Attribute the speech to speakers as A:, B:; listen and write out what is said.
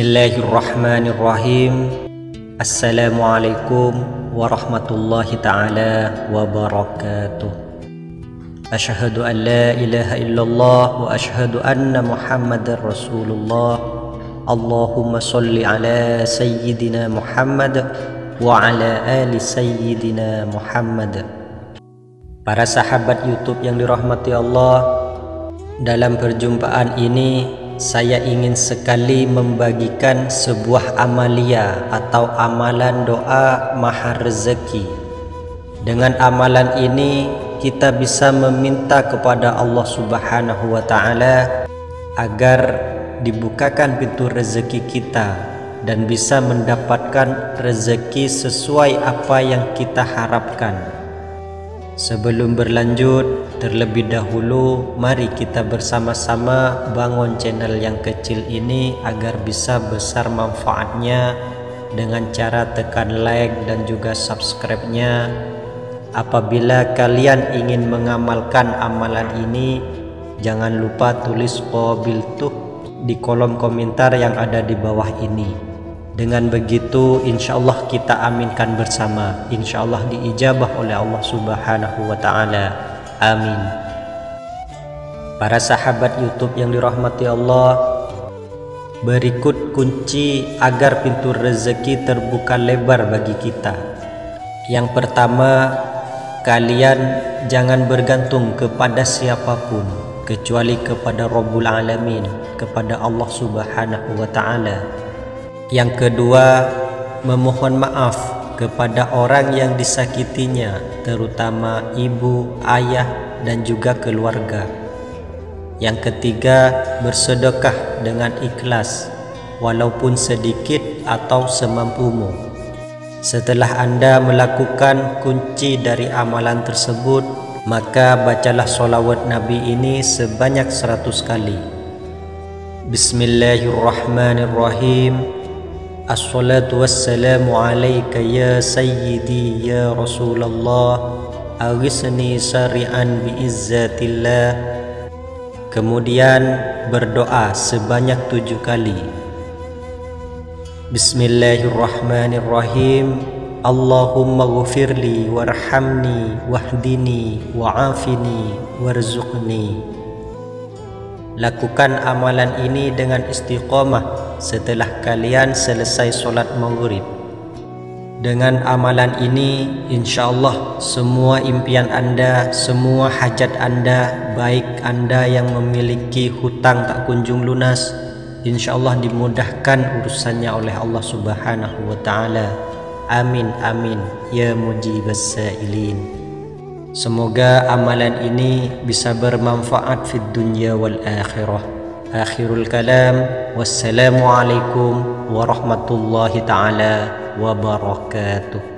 A: Bismillahirrahmanirrahim. Assalamualaikum warahmatullahi ta'ala wabarakatuh. Asyhadu an la ilaha illallah wa asyhadu anna Muhammadar Rasulullah. Allahumma sholli ala sayyidina Muhammad wa ala ali sayyidina Muhammad. Para sahabat YouTube yang dirahmati Allah, dalam perjumpaan ini saya ingin sekali membagikan sebuah amalia atau amalan doa maha rezeki. Dengan amalan ini kita bisa meminta kepada Allah Subhanahu wa Ta'ala agar dibukakan pintu rezeki kita dan bisa mendapatkan rezeki sesuai apa yang kita harapkan. Sebelum berlanjut, terlebih dahulu mari kita bersama-sama bangun channel yang kecil ini agar bisa besar manfaatnya dengan cara tekan like dan juga subscribe-nya. Apabila kalian ingin mengamalkan amalan ini, jangan lupa tulis qabil tuh di kolom komentar yang ada di bawah ini. Dengan begitu insyaallah kita aminkan bersama, insyaallah diijabah oleh Allah Subhanahu wa Ta'ala. Amin. Para sahabat YouTube yang dirahmati Allah, berikut kunci agar pintu rezeki terbuka lebar bagi kita. Yang pertama, kalian jangan bergantung kepada siapapun kecuali kepada Rabbul Alamin, kepada Allah Subhanahu wa Ta'ala. Yang kedua, memohon maaf kepada orang yang disakitinya, terutama ibu, ayah, dan juga keluarga. Yang ketiga, bersedekah dengan ikhlas, walaupun sedikit atau semampumu. Setelah Anda melakukan kunci dari amalan tersebut, maka bacalah sholawat Nabi ini sebanyak 100 kali. Bismillahirrahmanirrahim. Assalatu wassalamu alaika ya sayyidi ya Rasulullah, awisni syari'an biizzatillah. Kemudian berdoa sebanyak 7 kali. Bismillahirrahmanirrahim. Allahumma ghfirli warhamni wahdini wa'afini warzuqni. Lakukan amalan ini dengan istiqomah setelah kalian selesai sholat maghrib. Dengan amalan ini insyaallah semua impian Anda, semua hajat Anda, baik Anda yang memiliki hutang tak kunjung lunas, insyaallah dimudahkan urusannya oleh Allah Subhanahu wa Ta'ala. Amin amin ya mujibas sa'ilin. Semoga amalan ini bisa bermanfaat fid dunya wal akhirah. Akhirul kalam, wassalamualaikum warahmatullahi ta'ala wabarakatuh.